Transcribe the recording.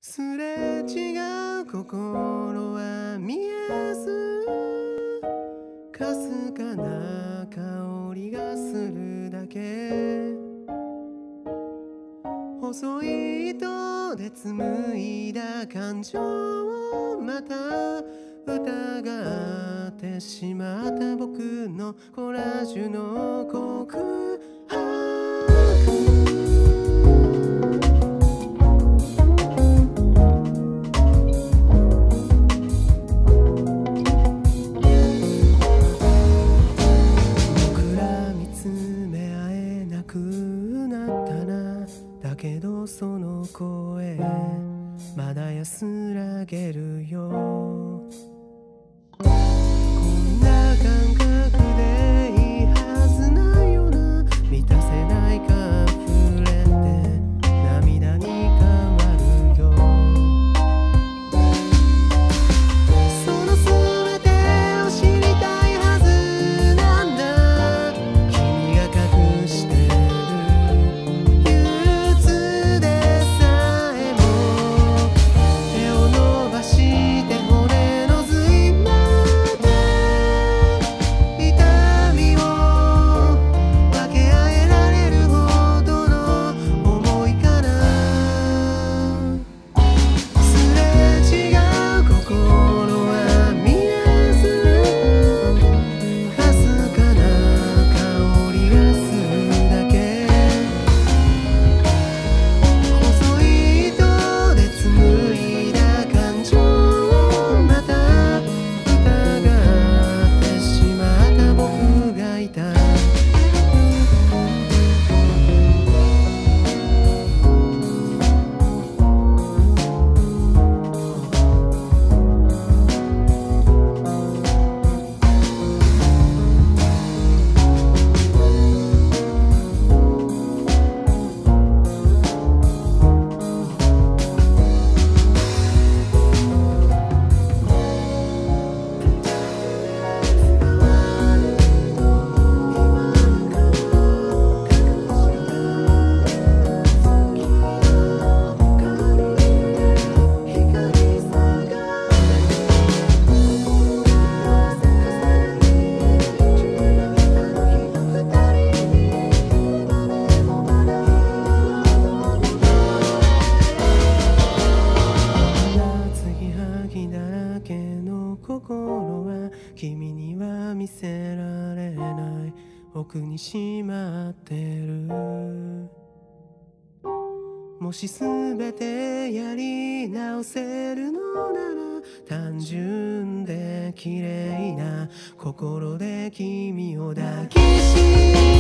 すれ違う心は見えず、かすかな香りがするだけ。細い糸で紡いだ感情をまた疑ってしまった僕のコラージュの告白。だけどその声まだ安らげるよ。こんな感覚でいいはずないよな。満たせないか溢れて涙に変わるよ。その全てを知りたいはずなんだ。君が隠して心は君には見せられない奥にしまってる。もし全てやり直せるのなら単純で綺麗な心で君を抱きしめ